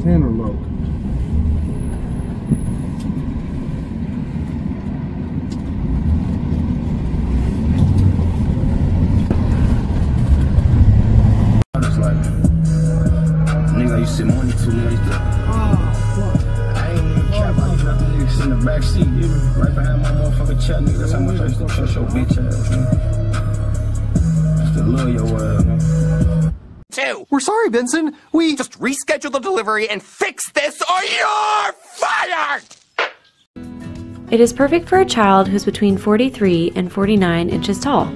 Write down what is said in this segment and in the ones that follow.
hand or low? Money too late though. I ain't even care about you. Niggas in the back seat, right behind my motherfucking chat, nigga. That's how much I used to trust your bitch ass, man. I still love your ass, man. We're sorry, Benson. We just reschedule the delivery and fix this, or you're fired! It is perfect for a child who's between 43 and 49 inches tall.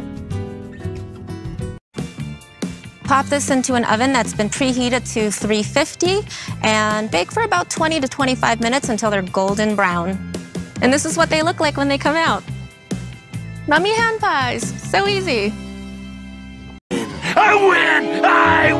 Pop this into an oven that's been preheated to 350 and bake for about 20 to 25 minutes until they're golden brown. And this is what they look like when they come out. Mummy hand pies, so easy. I win! I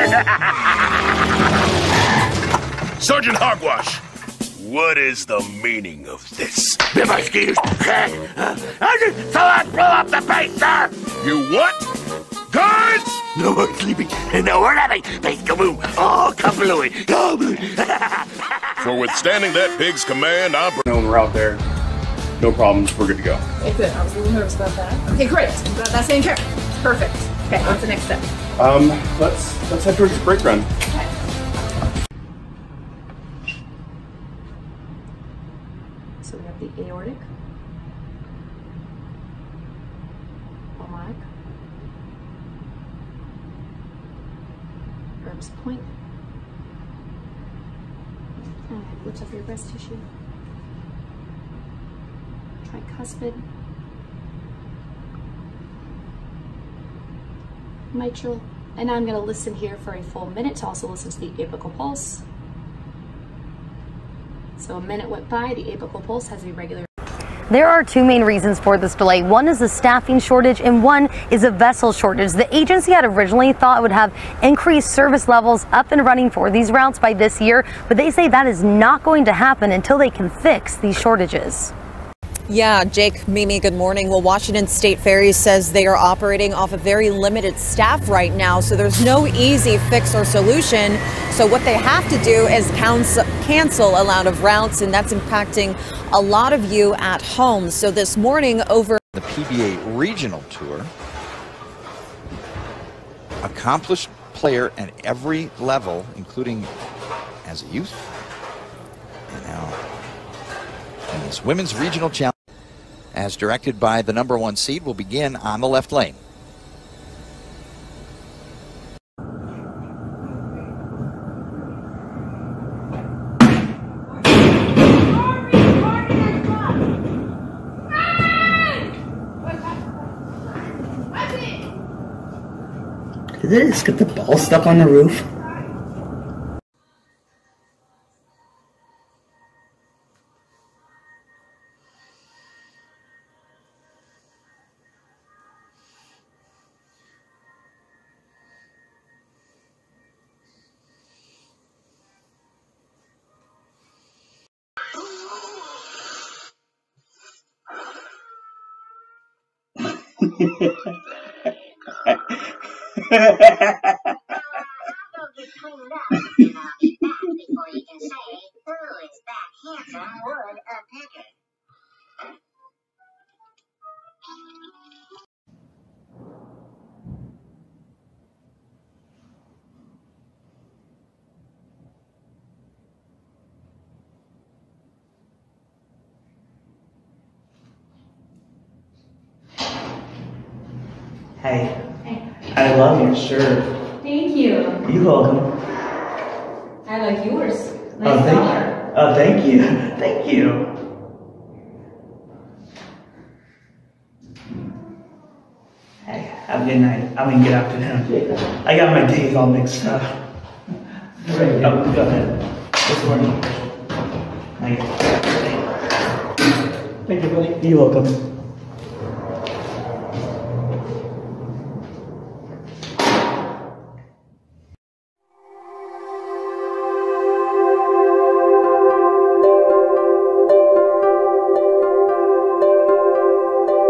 win! Sergeant Hogwash, what is the meaning of this? If I excuse, I just thought I'd blow up the base, sir! You what? Guards? No more sleeping, and no more napping. Base kaboom! Oh, kablooey! Kablooey! For withstanding that pig's command, I'm... When we're out there, no problems, we're good to go. Okay, good. I was a little nervous about that. Okay, great. Got that taken care of. Perfect. Okay, what's the next step? Let's head towards the brake run. Okay. So we have the aortic, pulmonic, Erb's point, and lift up your breast tissue, tricuspid, mitral, and now I'm going to listen here for a full minute to also listen to the apical pulse. So a minute went by, the apical pulse has a regular. There are two main reasons for this delay. One is a staffing shortage and one is a vessel shortage. The agency had originally thought it would have increased service levels up and running for these routes by this year, but they say that is not going to happen until they can fix these shortages. Yeah, Jake, Mimi, good morning. Well, Washington State Ferries says they are operating off a very limited staff right now, so there's no easy fix or solution. So what they have to do is cancel a lot of routes, and that's impacting a lot of you at home. So this morning over the PBA Regional Tour, accomplished player at every level, including as a youth, and now in this Women's Regional Challenge, as directed by the #1 seed, will begin on the left lane. Did they just get the ball stuck on the roof? Hey, I love your shirt. Thank you. You're welcome. I like yours. Oh, Nice color. thank you. Thank you. Hey, have a good night. I'm gonna get after him. I got my days all mixed up. Go ahead. This morning. Night. Thank you, buddy. You're welcome.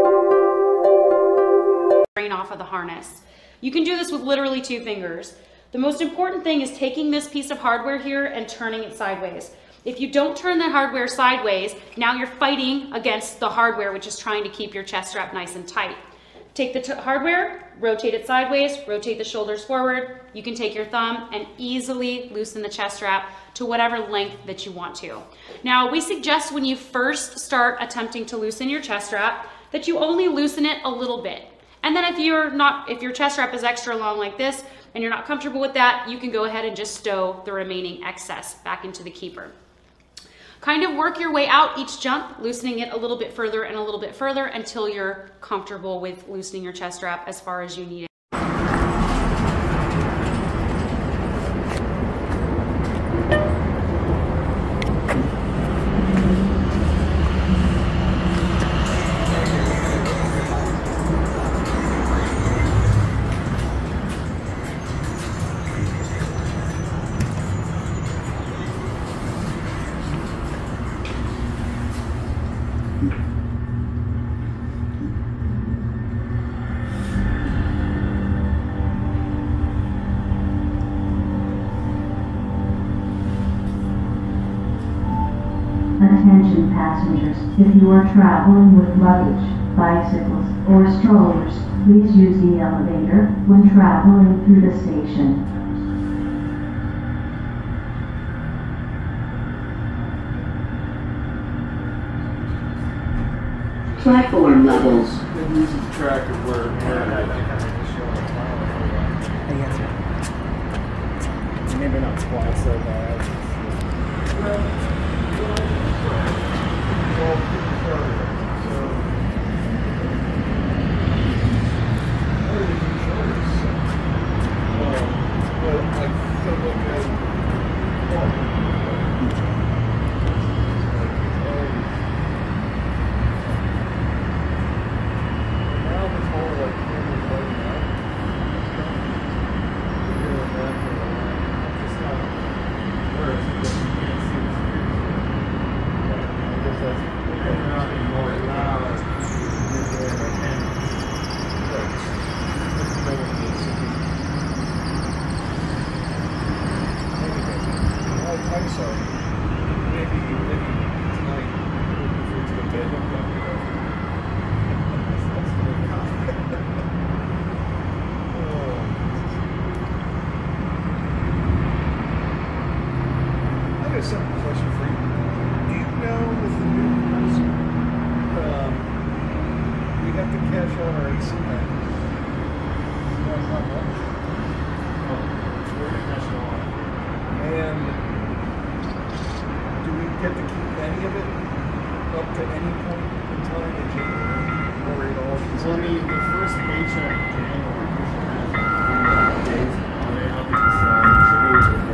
Off of the harness. You can do this with literally 2 fingers. The most important thing is taking this piece of hardware here and turning it sideways. If you don't turn the hardware sideways, now you're fighting against the hardware, which is trying to keep your chest strap nice and tight. Take the hardware, rotate it sideways, rotate the shoulders forward. You can take your thumb and easily loosen the chest strap to whatever length that you want to. Now, we suggest when you first start attempting to loosen your chest strap that you only loosen it a little bit. And then if your chest strap is extra long like this and you're not comfortable with that, you can go ahead and just stow the remaining excess back into the keeper. Kind of work your way out each jump, loosening it a little bit further and a little bit further until you're comfortable with loosening your chest strap as far as you need it. Attention passengers, if you are traveling with luggage, bicycles, or strollers, please use the elevator when traveling through the station. Platform levels. It loses track of where maybe not quite so bad. I'm sorry. Maybe tonight before you go to bed, I'm going to go. I got a simple question for you. Do you know with the new rules, we have to cash out our AC back? How much? Oh, we're going to cash it all. And do we get to keep any of it up to any point in time in January? Or it all well, I mean, the first paycheck in January usually has days on it, obviously,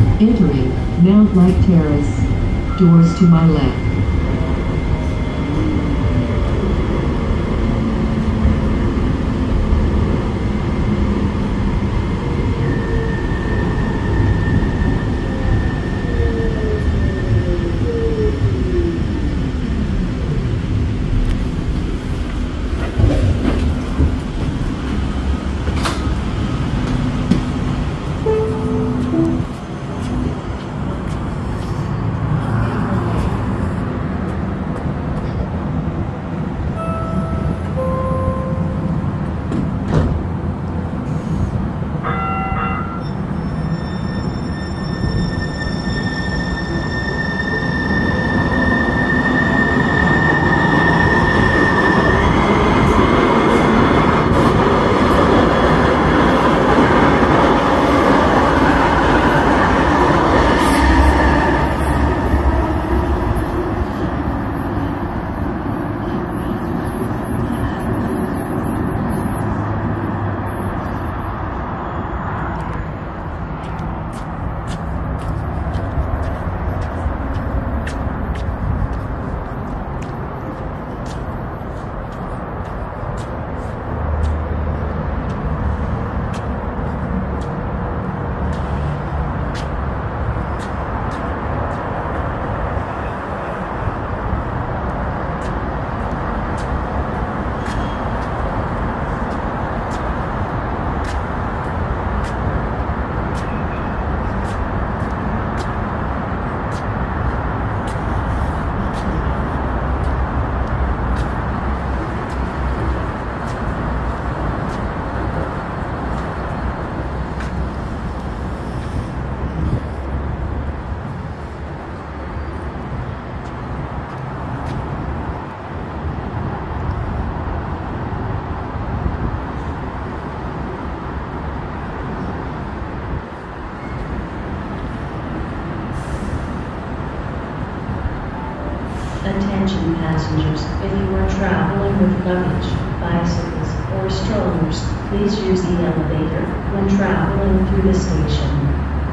Entering Mount Light Terrace. Doors to my left. Attention passengers, if you are traveling with luggage, bicycles, or strollers, please use the elevator when traveling through the station.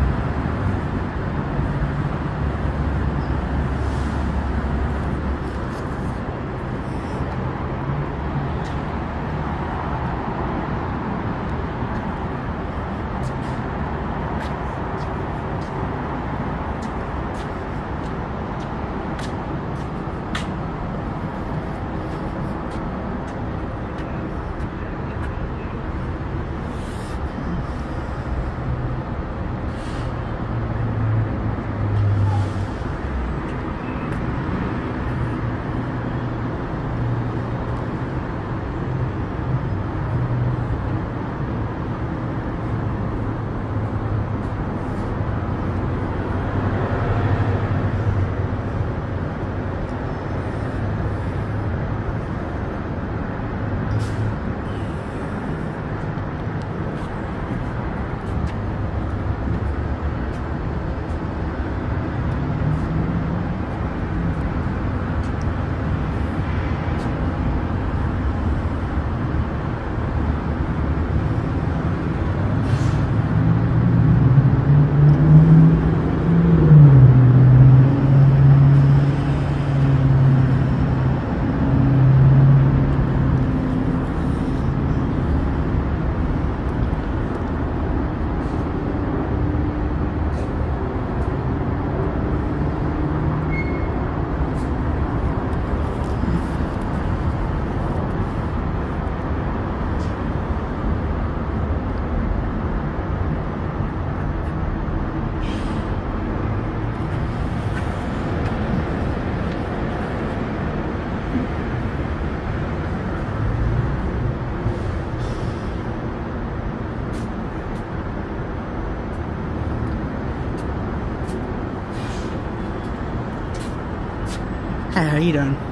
Hi, how you doing?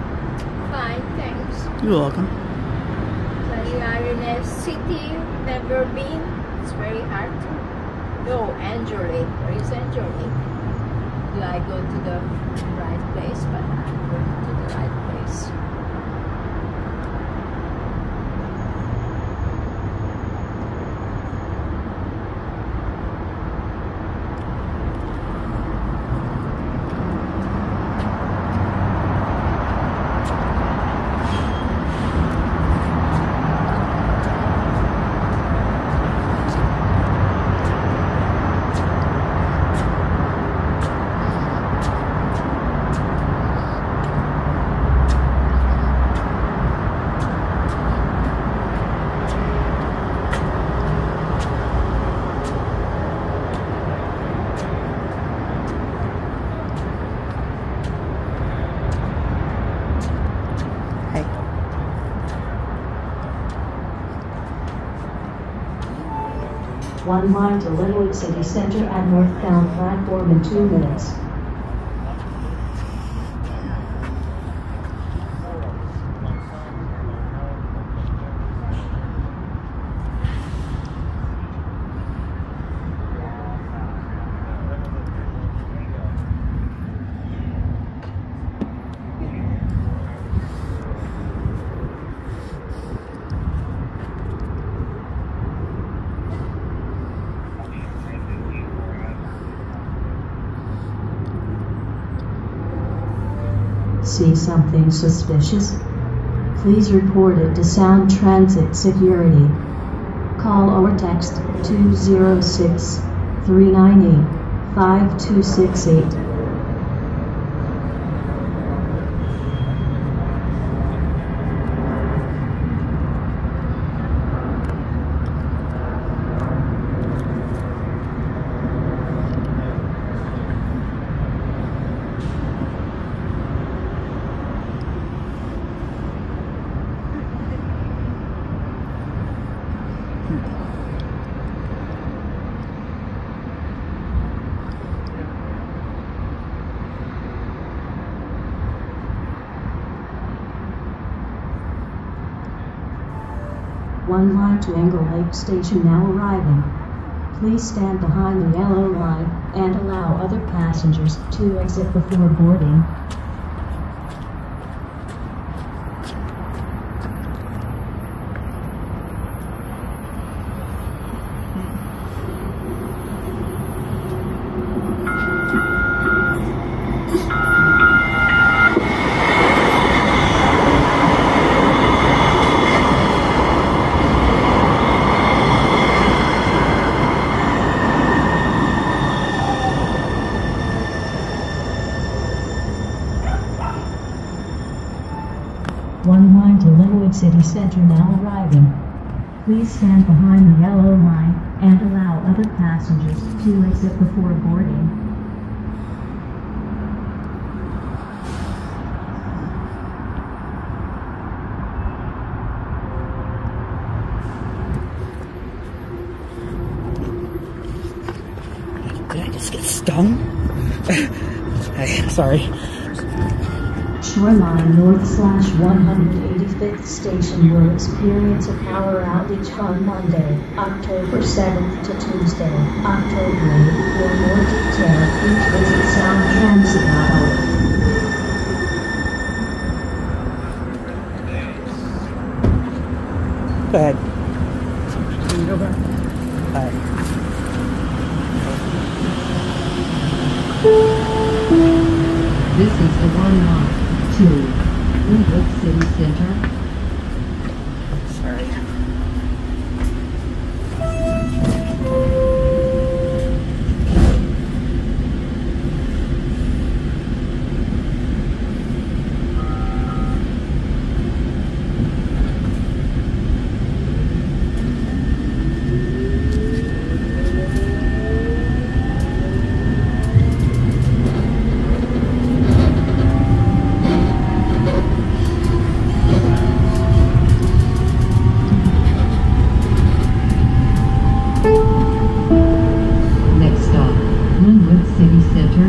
Fine, thanks. You're welcome. So you are in a city never been. It's very hard to. Oh, Angeles. Where is Angeles? Do I go to the right place? But I'm going to the right place. One line to Linwood City Center at northbound platform in 2 minutes. See something suspicious? Please report it to Sound Transit Security. Call or text 206-398-5268. One line to Engle Lake Station now arriving. Please stand behind the yellow line and allow other passengers to exit before boarding. One line to Linwood City Center now arriving. Please stand behind the yellow line and allow other passengers to exit before boarding. Did I just get stung? Hey, sorry. Shoreline North/185th Station will experience a power outage on Monday, October 7th to Tuesday, October 8th. For more detail, please visit soundtransit.org. Go ahead. Can you go back? This is the one line to Linwood City Center. Sorry. Next stop, Linwood City Center.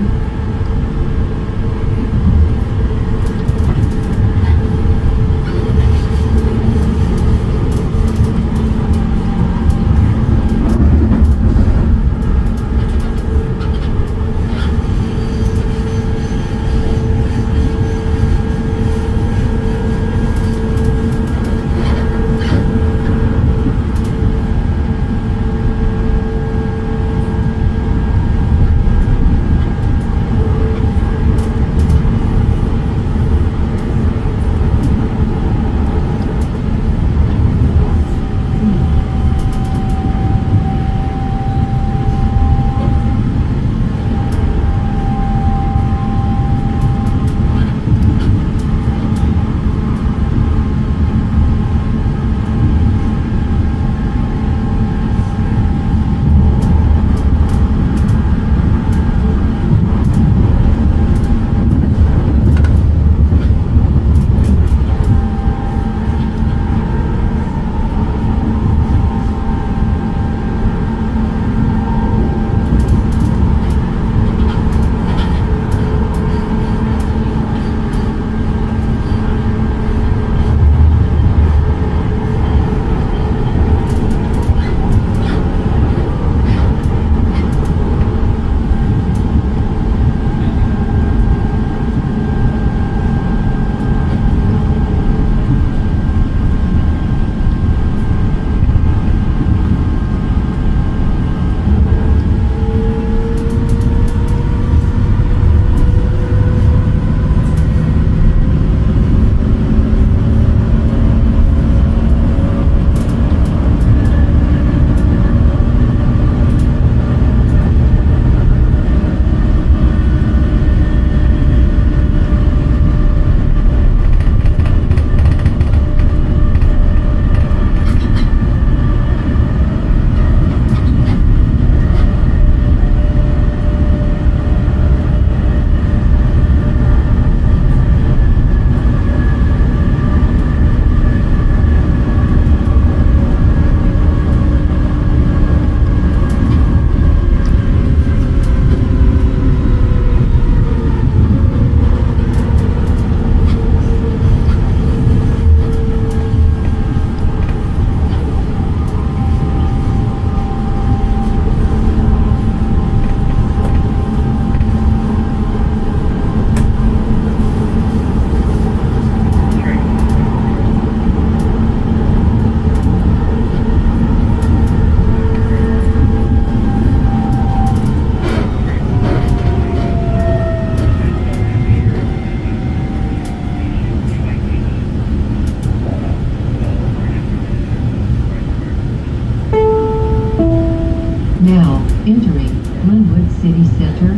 Center.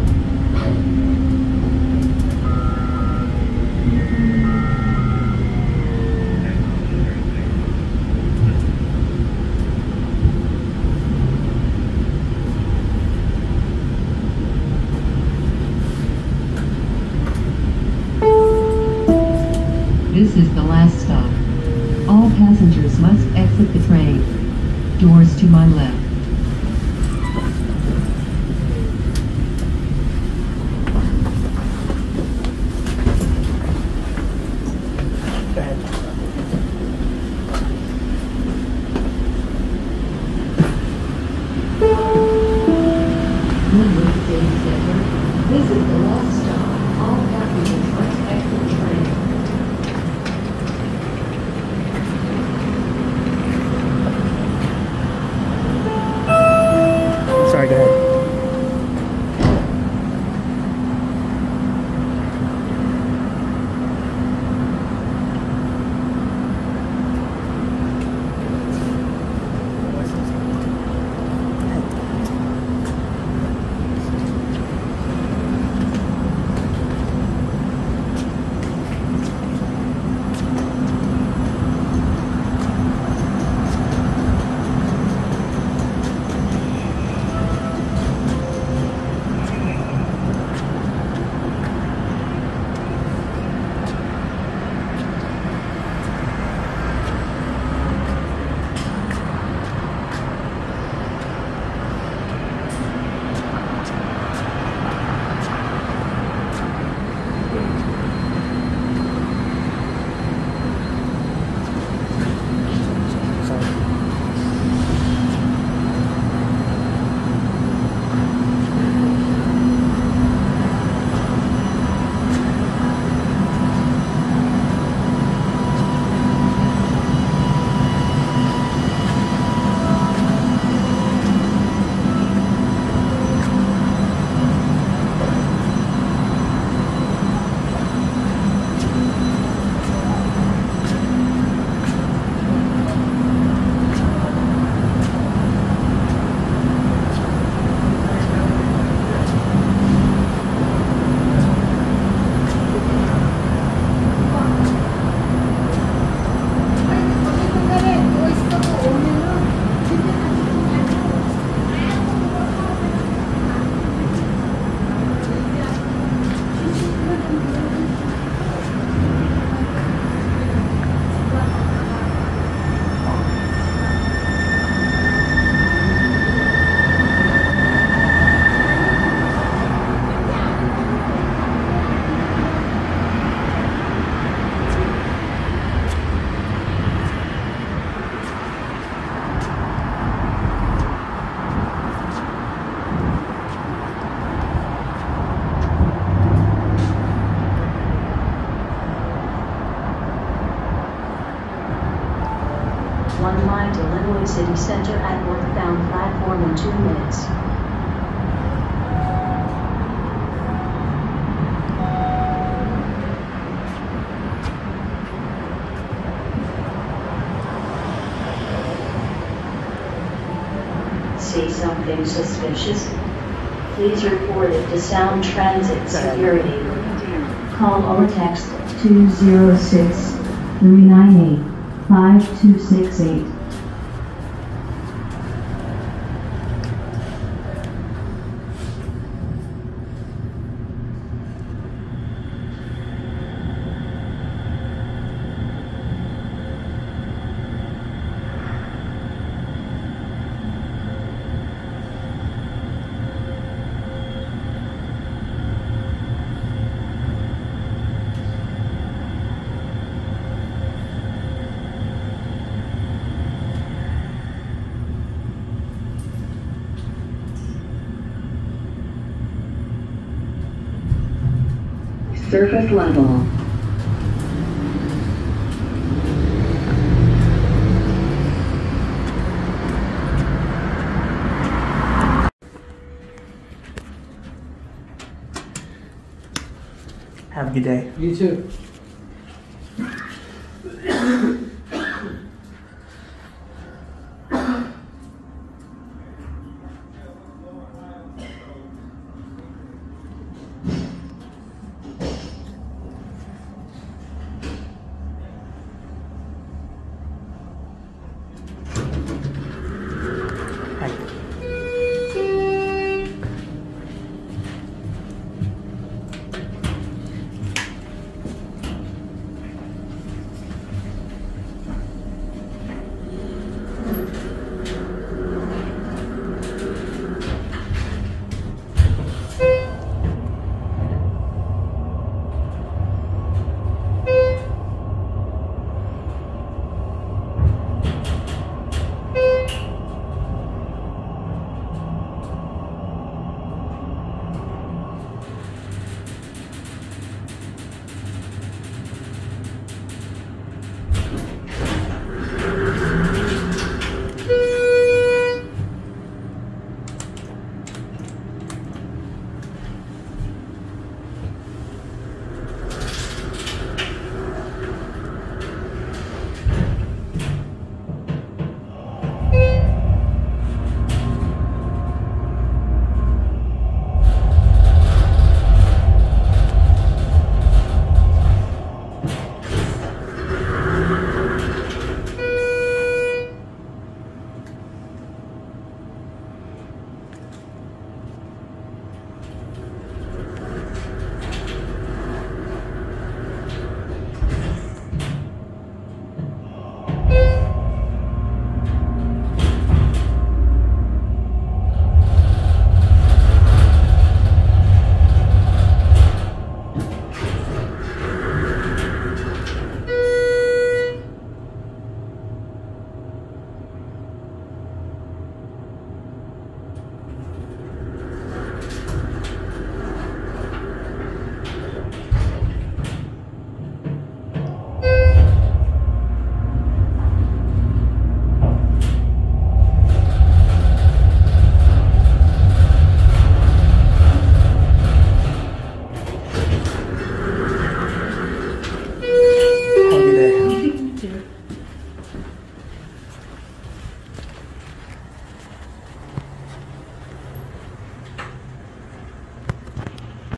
This is the last stop. All passengers must exit the train. Doors to my left. Linwood City Center. This is the last stop. All passengers must exit the train. Sorry, go ahead. One line to Linwood City Center at northbound platform in 2 minutes. See something suspicious? Please report it to Sound Transit Security. Call or text 206-398-5268. Surface level. Have a good day. You too.